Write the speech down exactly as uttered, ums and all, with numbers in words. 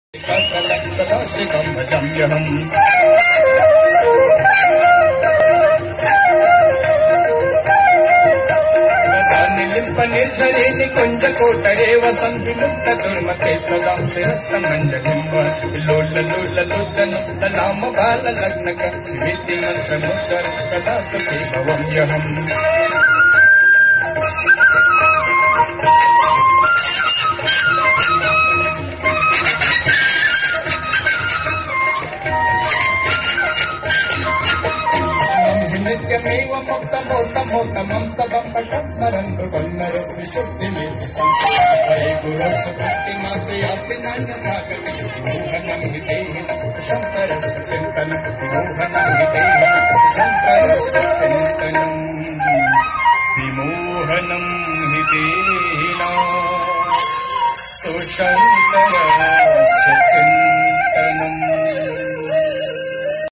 सदाशिवं भजाम्यहम् निर्झरेणि कुञ्जकोटरे वसन्ति मुक्तदुर्मते सदां शिरस्तमञ्जलिम्ब लोल लोल लोचन ललाम बाल लग्नक शिवेति मन्त्रमुच्चर सदा सुखे भवाम्यहम् नित्यमेव मुक्तमोक्तमोक्तमं स्तवं पठस्मरन्तु वन्नरो विशुद्धिमेति संसारे गुरोसुभक्तिमासे याति नान्यथागति विमोहनं हि देहिनः शङ्करस्य चिन्तनं विमोहनं हि देहिनः शङ्करस्य चिन्तनं विमोहनं हि देहिनः सुशङ्कर